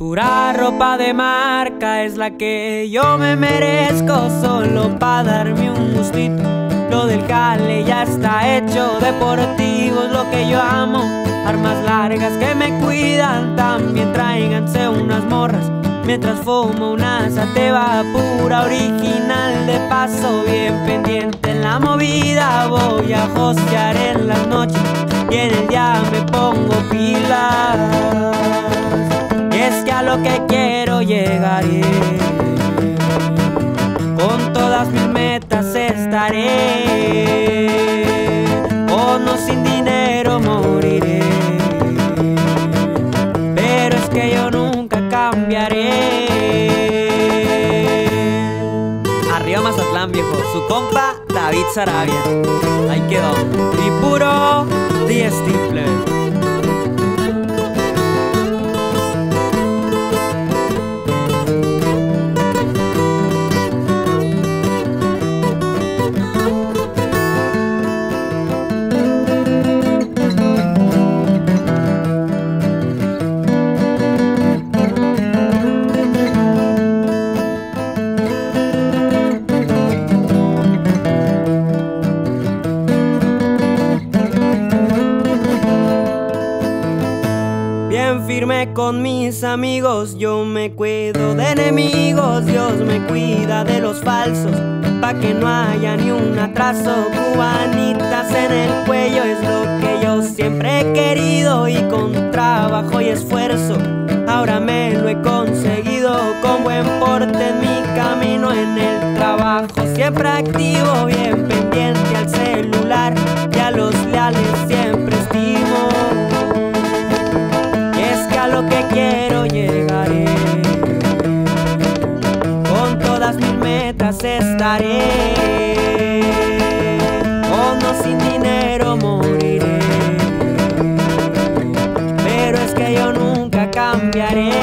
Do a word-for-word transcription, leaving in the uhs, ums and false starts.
Pura ropa de marca es la que yo me merezco, solo pa' darme un gustito. Lo del jale ya está hecho, deportivo es lo que yo amo. Armas largas que me cuidan, también tráiganse unas morras. Mientras fumo una sativa pura original, de paso bien pendiente en la movida. Voy a josear en las noches y en el día me pongo pilas. Y es que a lo que quiero llegaré, con todas mis metas estaré, o no sin dinero moriré. Pero es que yo nunca cambiaré. Arriba Mazatlán, viejo, su compa David Sarabia. Ahí quedó, y puro D S T, plebe. Bien firme con mis amigos, yo me cuido de enemigos. Dios me cuida de los falsos, pa' que no haya ni un atraso. Cubanitas en el cuello es lo que yo siempre he querido, y con trabajo y esfuerzo ahora me lo he conseguido. Con buen porte en mi camino, en el trabajo siempre activo, bien pendiente al celular y a los leales siempre estimo. A lo que quiero llegaré, con todas mis metas estaré, o no sin dinero moriré. Pero es que yo nunca cambiaré.